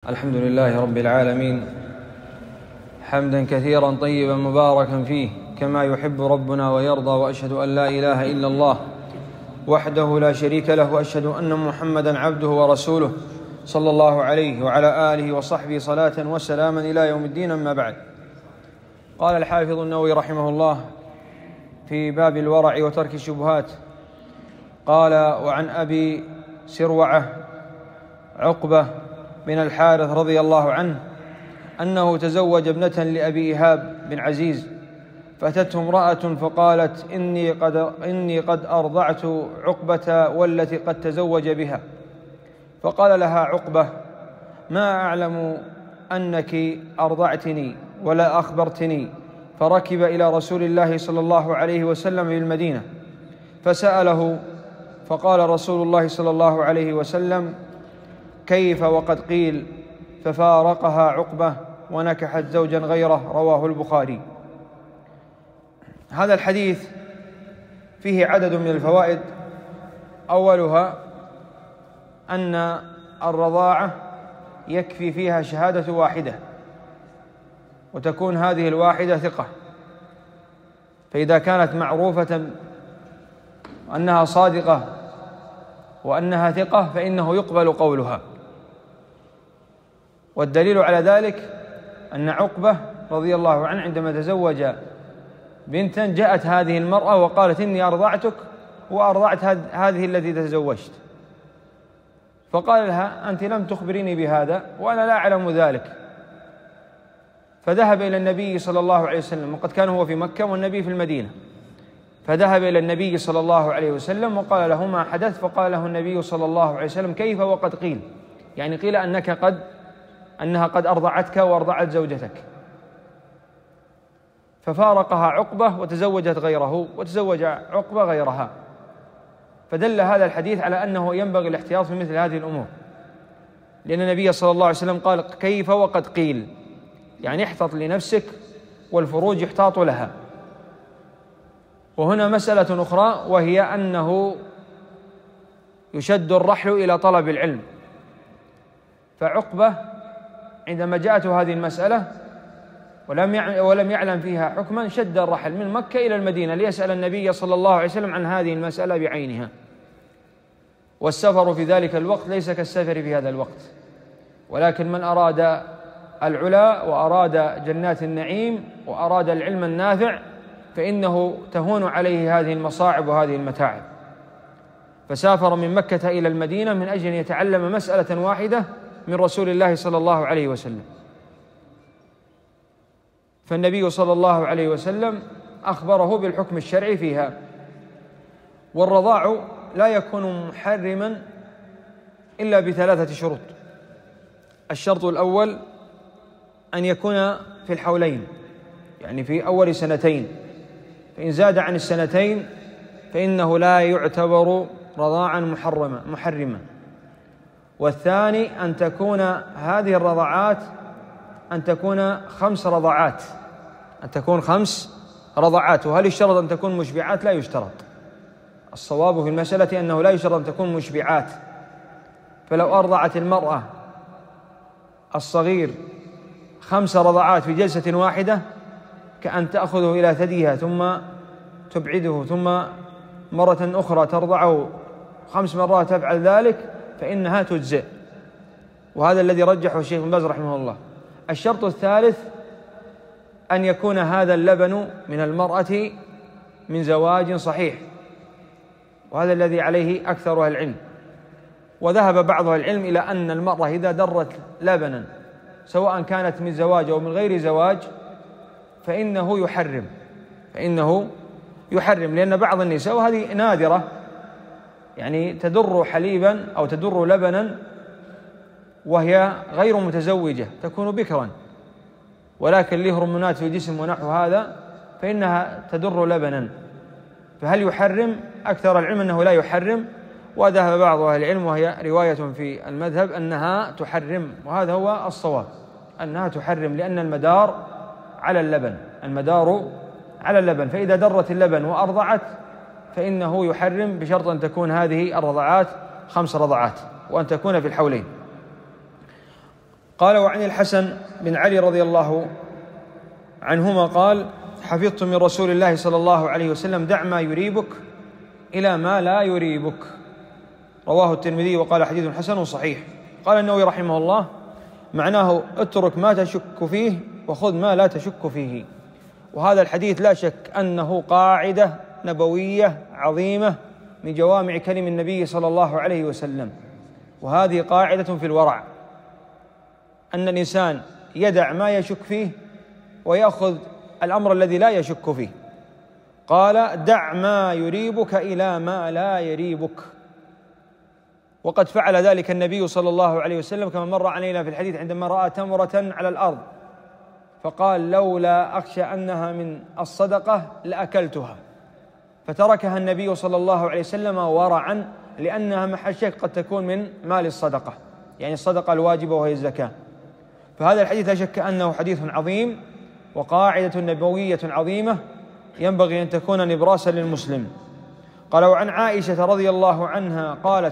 الحمد لله رب العالمين، حمدا كثيرا طيبا مباركا فيه كما يحب ربنا ويرضى، وأشهد أن لا إله إلا الله وحده لا شريك له، وأشهد أن محمدا عبده ورسوله صلى الله عليه وعلى آله وصحبه صلاة وسلاما إلى يوم الدين. أما بعد، قال الحافظ النووي رحمه الله في باب الورع وترك الشبهات، قال: وعن أبي سروعة عقبة بن الحارث رضي الله عنه أنه تزوج ابنة لأبي إيهاب بن عزيز، فأتته امرأة فقالت: إني قد أرضعت عقبة والتي قد تزوج بها. فقال لها عقبة: ما أعلم أنك أرضعتني ولا أخبرتني. فركب إلى رسول الله صلى الله عليه وسلم بالمدينة فسأله، فقال رسول الله صلى الله عليه وسلم: كيف وقد قيل؟ ففارقها عقبة ونكحت زوجا غيره. رواه البخاري. هذا الحديث فيه عدد من الفوائد، أولها أن الرضاعة يكفي فيها شهادة واحدة، وتكون هذه الواحدة ثقة، فإذا كانت معروفة أنها صادقة وأنها ثقة فإنه يقبل قولها. والدليل على ذلك أن عقبة رضي الله عنه عندما تزوج بنتا جاءت هذه المرأة وقالت: إني أرضعتك وأرضعت هذه التي تزوجت. فقال لها: أنت لم تخبريني بهذا وأنا لا أعلم ذلك. فذهب إلى النبي صلى الله عليه وسلم، وقد كان هو في مكة والنبي في المدينة، فذهب إلى النبي صلى الله عليه وسلم وقال له ما حدث. فقال له النبي صلى الله عليه وسلم: كيف وقد قيل؟ يعني قيل أنها قد أرضعتك وأرضعت زوجتك. ففارقها عقبة وتزوجت غيره، وتزوج عقبة غيرها. فدل هذا الحديث على أنه ينبغي الاحتياط في مثل هذه الأمور، لأن النبي صلى الله عليه وسلم قال: كيف وقد قيل، يعني احتط لنفسك والفروج يحتاط لها. وهنا مسألة أخرى، وهي أنه يشد الرحل إلى طلب العلم. فعقبة عندما جاءته هذه المسألة ولم يعلم فيها حكما شد الرحل من مكة إلى المدينة ليسأل النبي صلى الله عليه وسلم عن هذه المسألة بعينها. والسفر في ذلك الوقت ليس كالسفر في هذا الوقت، ولكن من أراد العلا وأراد جنات النعيم وأراد العلم النافع فإنه تهون عليه هذه المصاعب وهذه المتاعب. فسافر من مكة إلى المدينة من أجل أن يتعلم مسألة واحدة من رسول الله صلى الله عليه وسلم. فالنبي صلى الله عليه وسلم أخبره بالحكم الشرعي فيها. والرضاع لا يكون محرما إلا بثلاثة شروط. الشرط الأول أن يكون في الحولين، يعني في أول سنتين، فإن زاد عن السنتين فإنه لا يعتبر رضاعا محرما. والثاني أن تكون هذه الرضاعات أن تكون 5 رضاعات، أن تكون 5 رضاعات. وهل يشترط أن تكون مشبعات؟ لا يشترط. الصواب في المسألة أنه لا يشترط أن تكون مشبعات. فلو أرضعت المرأة الصغير 5 رضاعات في جلسة واحدة كأن تأخذه إلى ثديها ثم تبعده، ثم مرة أخرى ترضعه 5 مرات تفعل ذلك، فإنها تجزئ. وهذا الذي رجحه الشيخ بن باز رحمه الله. الشرط الثالث أن يكون هذا اللبن من المرأة من زواج صحيح، وهذا الذي عليه أكثر أهل العلم. وذهب بعض أهل العلم إلى أن المرأة إذا درت لبنا سواء كانت من زواج أو من غير زواج فإنه يحرم، لأن بعض النساء، وهذه نادرة، يعني تدر حليبا أو تدر لبنا وهي غير متزوجة، تكون بكرا ولكن له هرمونات في الجسم ونحو هذا، فإنها تدر لبنا. فهل يحرم؟ أكثر العلم أنه لا يحرم. وذهب بعض أهل العلم، وهي رواية في المذهب، أنها تحرم، وهذا هو الصواب، أنها تحرم، لأن المدار على اللبن. فإذا درت اللبن وأرضعت فإنه يحرم، بشرط أن تكون هذه الرضعات 5 رضعات وأن تكون في الحولين. قال: وعن الحسن بن علي رضي الله عنهما قال: حفظت من رسول الله صلى الله عليه وسلم: دع ما يريبك إلى ما لا يريبك. رواه الترمذي وقال: حديث حسن صحيح. قال النووي رحمه الله: معناه اترك ما تشك فيه وخذ ما لا تشك فيه. وهذا الحديث لا شك أنه قاعدة نبوية عظيمة من جوامع كلم النبي صلى الله عليه وسلم، وهذه قاعدة في الورع، أن الإنسان يدع ما يشك فيه ويأخذ الأمر الذي لا يشك فيه. قال: دع ما يريبك إلى ما لا يريبك. وقد فعل ذلك النبي صلى الله عليه وسلم كما مر علينا في الحديث عندما رأى تمرة على الأرض فقال: لولا أخشى أنها من الصدقة لأكلتها، فتركها النبي صلى الله عليه وسلم ورعا، لأنها محل شك قد تكون من مال الصدقة، يعني الصدقة الواجبة وهي الزكاة. فهذا الحديث لا شك أنه حديث عظيم وقاعدة نبوية عظيمة ينبغي أن تكون نبراسا للمسلم. قال: وعن عائشة رضي الله عنها قالت: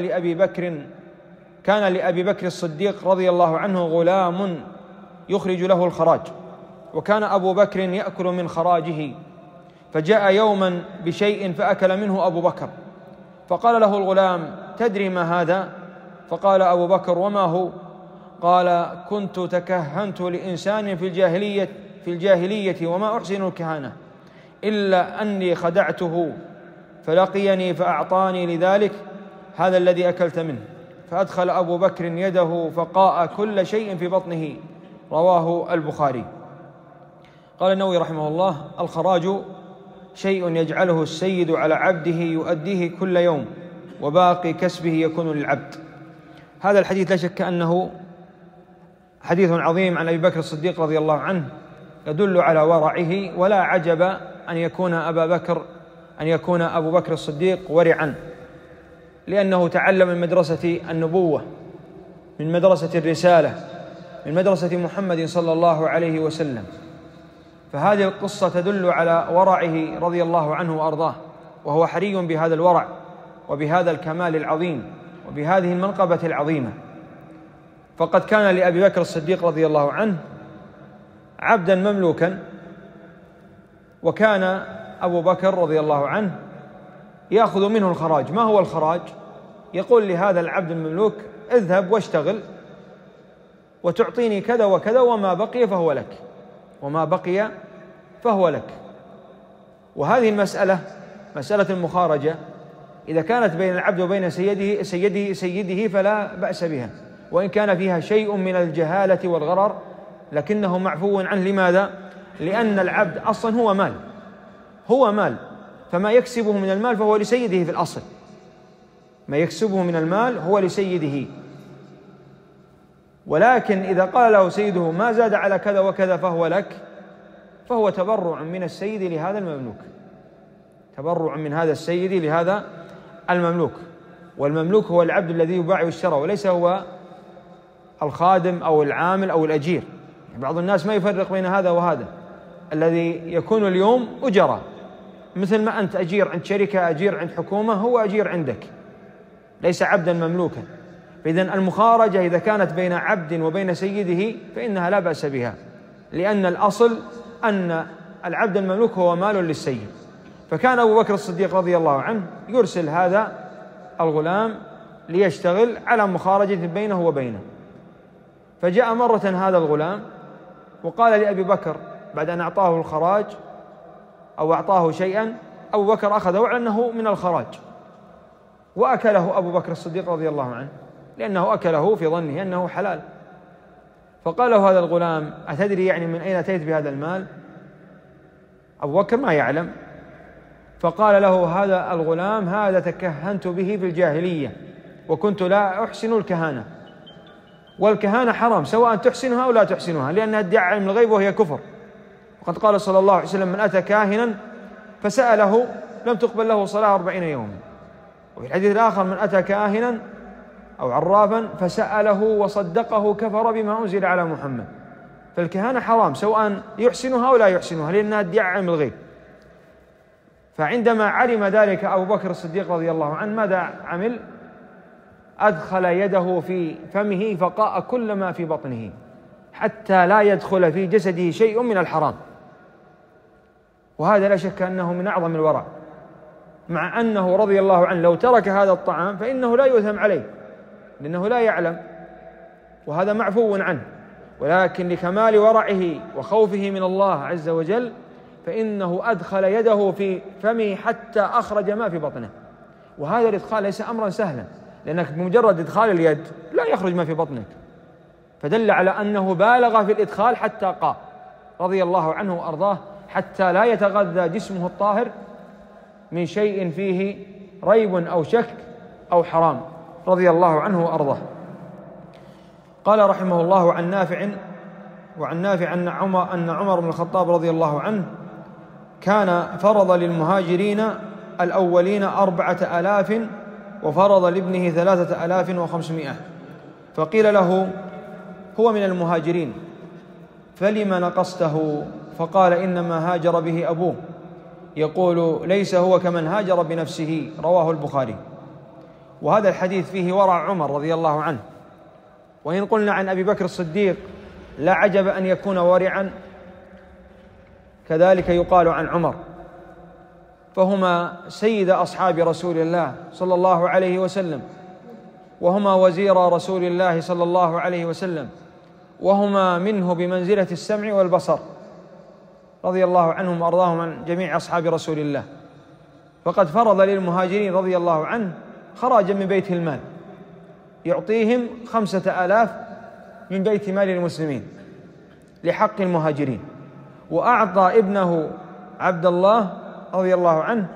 كان لأبي بكر الصديق رضي الله عنه غلام يخرج له الخراج، وكان أبو بكر يأكل من خراجه، فجاء يوما بشيء فأكل منه أبو بكر، فقال له الغلام: تدري ما هذا؟ فقال أبو بكر: وما هو؟ قال: كنت تكهنت لإنسان في الجاهلية وما أحسن الكهانة إلا أني خدعته فلقيني فأعطاني لذلك هذا الذي أكلت منه. فأدخل أبو بكر يده فقاء كل شيء في بطنه. رواه البخاري. قال النووي رحمه الله: الخراج شيء يجعله السيد على عبده يؤديه كل يوم، وباقي كسبه يكون للعبد. هذا الحديث لا شك أنه حديث عظيم عن أبي بكر الصديق رضي الله عنه، يدل على ورعه، ولا عجب أن يكون أبو بكر الصديق ورعا، لأنه تعلم من مدرسة النبوة، من مدرسة الرسالة، من مدرسة محمد صلى الله عليه وسلم. فهذه القصة تدل على ورعه رضي الله عنه وأرضاه، وهو حري بهذا الورع وبهذا الكمال العظيم وبهذه المنقبة العظيمة. فقد كان لأبي بكر الصديق رضي الله عنه عبدا مملوكا، وكان أبو بكر رضي الله عنه يأخذ منه الخراج. ما هو الخراج؟ يقول لهذا العبد المملوك: اذهب واشتغل وتعطيني كذا وكذا، وما بقي فهو لك. وهذه المسألة، مسألة المخارجة، إذا كانت بين العبد وبين سيده فلا بأس بها، وإن كان فيها شيء من الجهالة والغرر لكنه معفو عنه. لماذا؟ لأن العبد أصلا هو مال، فما يكسبه من المال فهو لسيده في الأصل، ما يكسبه من المال هو لسيده. ولكن إذا قال له سيده: ما زاد على كذا وكذا فهو لك، فهو تبرع من السيد لهذا المملوك، تبرع من هذا السيد لهذا المملوك. والمملوك هو العبد الذي يباع ويشترى، وليس هو الخادم أو العامل أو الأجير. بعض الناس ما يفرق بين هذا وهذا. الذي يكون اليوم أجرة، مثل ما أنت أجير عند شركة، أجير عند حكومة، هو أجير عندك، ليس عبدا مملوكا. فإذن المخارجة إذا كانت بين عبد وبين سيده فإنها لا بأس بها، لأن الأصل أن العبد المملوك هو مال للسيد. فكان أبو بكر الصديق رضي الله عنه يرسل هذا الغلام ليشتغل على مخارجة بينه وبينه. فجاء مرة هذا الغلام وقال لأبي بكر بعد أن أعطاه الخراج أو أعطاه شيئا، أبو بكر أخذه على أنه من الخراج وأكله أبو بكر الصديق رضي الله عنه، لأنه أكله في ظنه أنه حلال. فقال له هذا الغلام: أتدري يعني من أين أتيت بهذا المال؟ أبو بكر ما يعلم. فقال له هذا الغلام: هذا تكهنت به في الجاهلية وكنت لا أحسن الكهانة. والكهانة حرام، سواء تحسنها أو لا تحسنها، لأنها ادعاء علم الغيب وهي كفر. وقد قال صلى الله عليه وسلم: من أتى كاهنا فسأله لم تقبل له صلاة 40 يوما. وفي الحديث الآخر: من أتى كاهنا أو عرافا فسأله وصدقه كفر بما أنزل على محمد. فالكهانة حرام، سواء يحسنها أو لا يحسنها، لأنها ادعاء علم الغيب. فعندما علم ذلك أبو بكر الصديق رضي الله عنه ماذا عمل؟ أدخل يده في فمه فقاء كل ما في بطنه حتى لا يدخل في جسده شيء من الحرام. وهذا لا شك أنه من أعظم الورع، مع أنه رضي الله عنه لو ترك هذا الطعام فإنه لا يؤثم عليه لأنه لا يعلم، وهذا معفو عنه، ولكن لكمال ورعه وخوفه من الله عز وجل فإنه أدخل يده في فمه حتى أخرج ما في بطنه. وهذا الإدخال ليس أمرا سهلا، لأنك بمجرد إدخال اليد لا يخرج ما في بطنك، فدل على أنه بالغ في الإدخال حتى قاء رضي الله عنه وأرضاه، حتى لا يتغذى جسمه الطاهر من شيء فيه ريب أو شك أو حرام رضي الله عنه وأرضاه. قال رحمه الله عن نافع أن عمر بن الخطاب رضي الله عنه كان فرض للمهاجرين الأولين 4000 وفرض لابنه 3500. فقيل له: هو من المهاجرين فلم نقصته؟ فقال: إنما هاجر به أبوه. يقول: ليس هو كمن هاجر بنفسه. رواه البخاري. وهذا الحديث فيه ورع عمر رضي الله عنه. وإن قلنا عن أبي بكر الصديق لا عجب أن يكون ورعا، كذلك يقال عن عمر، فهما سيد أصحاب رسول الله صلى الله عليه وسلم، وهما وزير رسول الله صلى الله عليه وسلم، وهما منه بمنزلة السمع والبصر رضي الله عنهم وأرضاهم عن جميع أصحاب رسول الله. فقد فرض للمهاجرين رضي الله عنه خراجا من بيت المال يعطيهم 5000 من بيت مال المسلمين لحق المهاجرين، وأعطى ابنه عبد الله رضي الله عنه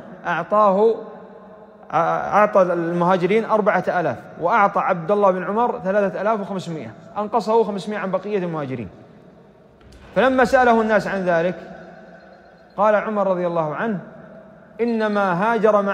أعطى المهاجرين 4000، وأعطى عبد الله بن عمر 3500، أنقصه 500 عن بقية المهاجرين. فلما سأله الناس عن ذلك قال عمر رضي الله عنه: إنما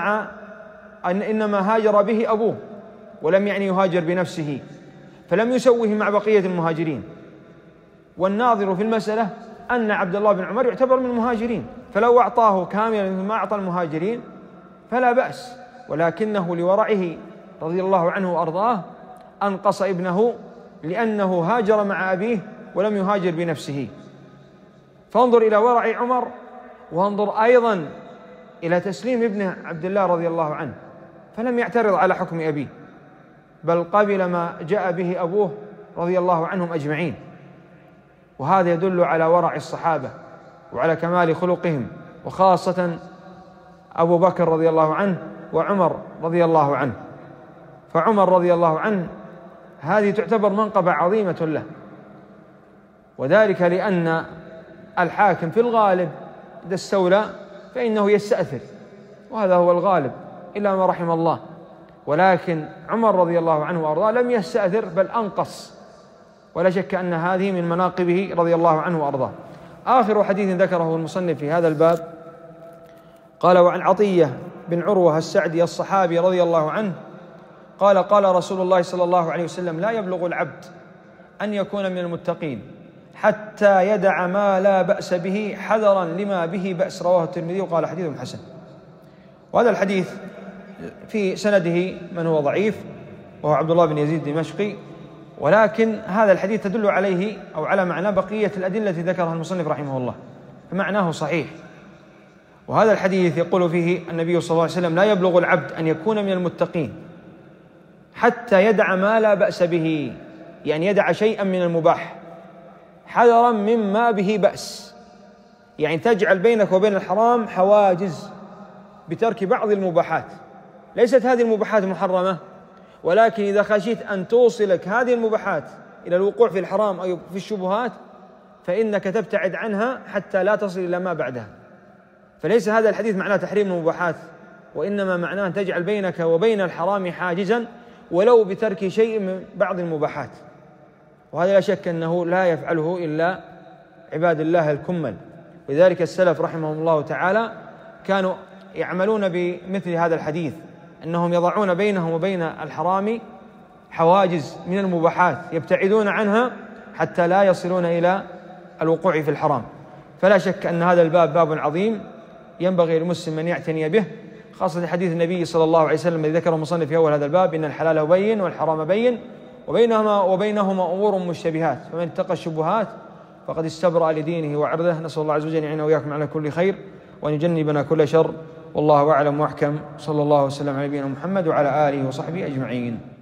هاجر به أبوه، ولم يعني يهاجر بنفسه، فلم يسوه مع بقية المهاجرين. والناظر في المسألة أن عبد الله بن عمر يعتبر من المهاجرين، فلو أعطاه كاملا مثل ما أعطى المهاجرين فلا بأس، ولكنه لورعه رضي الله عنه وأرضاه أنقص ابنه لأنه هاجر مع أبيه ولم يهاجر بنفسه. فانظر إلى ورع عمر، وانظر أيضا إلى تسليم ابنه عبد الله رضي الله عنه، فلم يعترض على حكم أبيه، بل قبل ما جاء به أبوه رضي الله عنهم أجمعين. وهذا يدل على ورع الصحابة وعلى كمال خلقهم، وخاصة أبو بكر رضي الله عنه وعمر رضي الله عنه. فعمر رضي الله عنه هذه تعتبر منقبة عظيمة له، وذلك لأن الحاكم في الغالب إذا استولى فإنه يستأثر، وهذا هو الغالب إلا ما رحم الله. ولكن عمر رضي الله عنه وأرضاه لم يستأثر بل أنقص، ولا شك أن هذه من مناقبه رضي الله عنه وأرضاه. آخر حديث ذكره المصنف في هذا الباب قال: وعن عطية بن عروة السعدي الصحابي رضي الله عنه قال: قال رسول الله صلى الله عليه وسلم: لا يبلغ العبد أن يكون من المتقين حتى يدع ما لا بأس به حذرا لما به بأس. رواه الترمذي وقال حديث حسن. وهذا الحديث في سنده من هو ضعيف وهو عبد الله بن يزيد الدمشقي، ولكن هذا الحديث تدل عليه أو على معنى بقية الأدلة التي ذكرها المصنف رحمه الله، فمعناه صحيح. وهذا الحديث يقول فيه النبي صلى الله عليه وسلم: لا يبلغ العبد أن يكون من المتقين حتى يدع ما لا بأس به، يعني يدع شيئا من المباح حذرا مما به بأس، يعني تجعل بينك وبين الحرام حواجز بترك بعض المباحات. ليست هذه المباحات محرمة، ولكن إذا خشيت أن توصلك هذه المباحات إلى الوقوع في الحرام أو في الشبهات فإنك تبتعد عنها حتى لا تصل إلى ما بعدها. فليس هذا الحديث معناه تحريم المباحات، وإنما معناه أن تجعل بينك وبين الحرام حاجزا ولو بترك شيء من بعض المباحات. وهذا لا شك أنه لا يفعله إلا عباد الله الكمل. ولذلك السلف رحمهم الله تعالى كانوا يعملون بمثل هذا الحديث، أنهم يضعون بينهم وبين الحرام حواجز من المباحات يبتعدون عنها حتى لا يصلون إلى الوقوع في الحرام. فلا شك أن هذا الباب باب عظيم ينبغي للمسلم أن يعتني به، خاصة حديث النبي صلى الله عليه وسلم الذي ذكره المصنف في أول هذا الباب: إن الحلال بين والحرام بين وبينهما أمور مشتبهات، فمن اتقى الشبهات فقد استبرأ لدينه وعرضه. نسأل الله عز وجل أن يعيننا وإياكم على كل خير وأن يجنبنا كل شر، والله أعلم وأحكم. صلى الله وسلم على نبينا محمد وعلى آله وصحبه أجمعين.